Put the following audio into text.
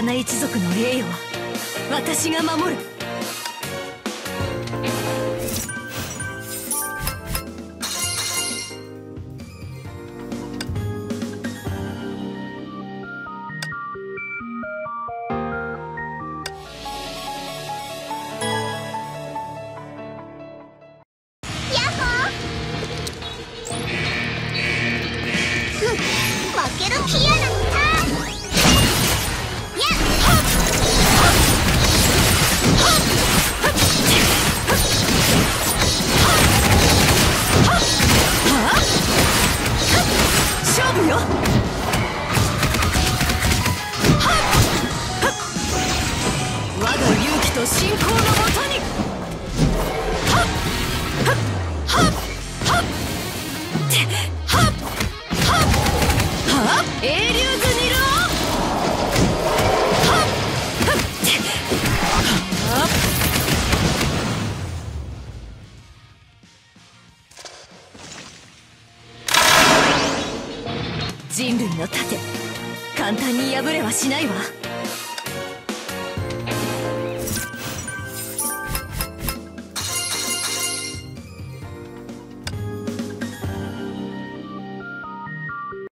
ナ一族の栄誉は私が守る。 負けるピアノのターン。 勝負よ。我が勇気と信仰のもとに。エーリューズ・ニルオ。人類の盾、簡単に破れはしないわ。